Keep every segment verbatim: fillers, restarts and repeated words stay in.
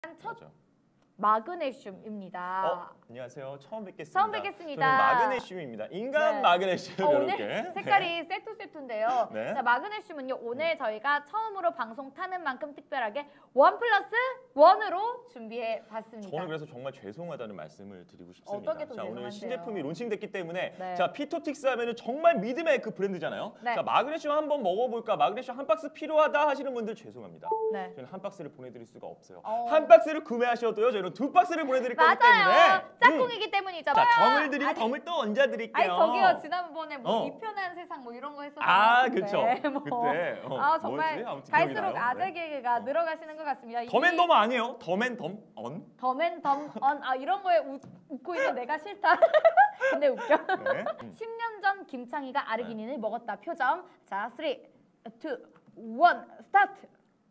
첫 맞아. 마그네슘입니다. 어, 안녕하세요. 처음 뵙겠습니다. 처음 뵙겠습니다. 저는 마그네슘입니다. 인간 네. 마그네슘 어, 이렇게. 오늘 색깔이 네. 세트 세트인데요. 네. 자, 마그네슘은요. 오늘 저희가 처음으로 방송 타는 만큼 특별하게 원 플러스 원으로 준비해 봤습니다. 저는 그래서 정말 죄송하다는 말씀을 드리고 싶습니다. 어떻게 또 자, 오늘 죄송한데요? 신제품이 론칭됐기 때문에 네. 자, 피토틱스 하면은 정말 믿음의 그 브랜드잖아요. 네. 자, 마그네슘 한번 먹어볼까? 마그네슘 한 박스 필요하다 하시는 분들 죄송합니다. 네. 저는 한 박스를 보내드릴 수가 없어요. 어. 한 박스를 구매하셔도요. 저희는 두 박스를 보내드릴 거기 때문에. 맞아요. 음. 짝꿍이기 때문이죠. 자, 맞아요. 덤을 드리고 아니, 덤을 또 얹어드릴게요. 아니 저기요 지난번에 뭐 어. 이편한 세상 뭐 이런 거 했었는데 아, 그쵸. 뭐. 그때. 어, 아 정말 뭐였지? 아무튼 기억이 갈수록 나요. 아재 네. 개그가 어. 늘어가시는 것 같습니다. 덤앤덤 아니에요. 덤앤덤 언. 덤앤 덤언 아 이런 거에 웃, 웃고 있는 내가 싫다. 근데 웃겨. 네. 음. 십 년 전 김창희가 아르기닌을 네. 먹었다. 표정. 자, 삼, 이, 일, 스타트.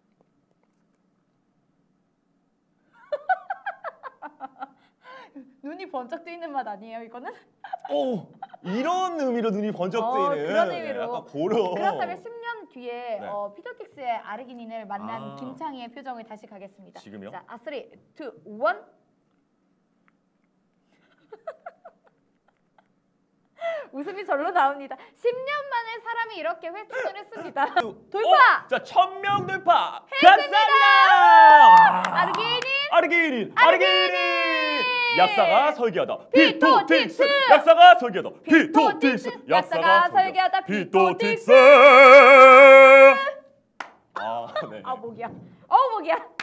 눈이 번쩍 뜨이는 맛 아니에요, 이거는? 오, 이런 의미로 눈이 번쩍 어, 뜨이는. 그런 의미로. 약간 고런. 그렇다면 십 년 뒤에 네. 어, 피토틱스의 아르기닌을 만난 아. 김창희의 표정을 다시 가겠습니다. 지금요? 자, 아, 삼, 이, 일. 웃음이 절로 나옵니다. 십 년 만에 사람이 이렇게 회춘을 했습니다. 돌파! 어, 자, 천명 돌파. 했습니다! 감사합니다. 아르기닌! 아르기닌! 아르기닌! 약사가 설계하다. 피토틱스! 약사가 설계하다. 피토틱스! 피토틱스! 약사가 설계하다. 피토틱스! 아, 네. 아, 목이야. 어, 목이야.